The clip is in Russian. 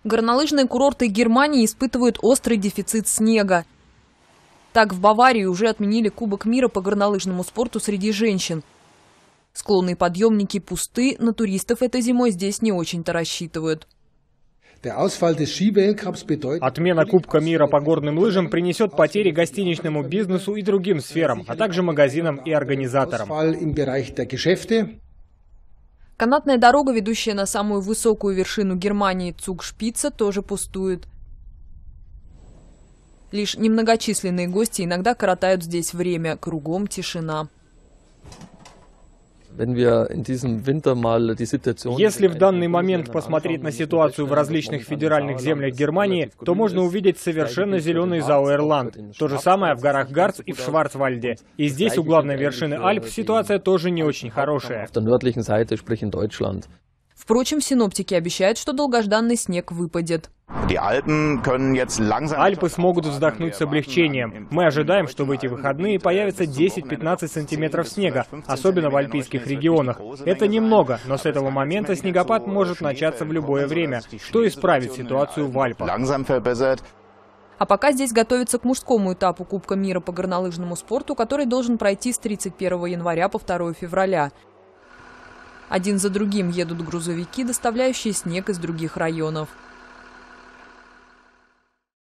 Горнолыжные курорты Германии испытывают острый дефицит снега. Так, в Баварии уже отменили Кубок мира по горнолыжному спорту среди женщин. Склонные подъемники пусты, на туристов этой зимой здесь не очень-то рассчитывают. Отмена Кубка мира по горным лыжам принесет потери гостиничному бизнесу и другим сферам, а также магазинам и организаторам. Канатная дорога, ведущая на самую высокую вершину Германии Цугшпице, тоже пустует. Лишь немногочисленные гости иногда коротают здесь время, кругом тишина. Если в данный момент посмотреть на ситуацию в различных федеральных землях Германии, то можно увидеть совершенно зеленый Зауэрланд. То же самое в горах Гарц и в Шварцвальде. И здесь, у главной вершины Альп, ситуация тоже не очень хорошая. Впрочем, синоптики обещают, что долгожданный снег выпадет. Альпы смогут вздохнуть с облегчением. Мы ожидаем, что в эти выходные появится 10-15 сантиметров снега, особенно в альпийских регионах. Это немного, но с этого момента снегопад может начаться в любое время, что исправит ситуацию в Альпах. А пока здесь готовятся к мужскому этапу Кубка мира по горнолыжному спорту, который должен пройти с 31 января по 2 февраля. Один за другим едут грузовики, доставляющие снег из других районов.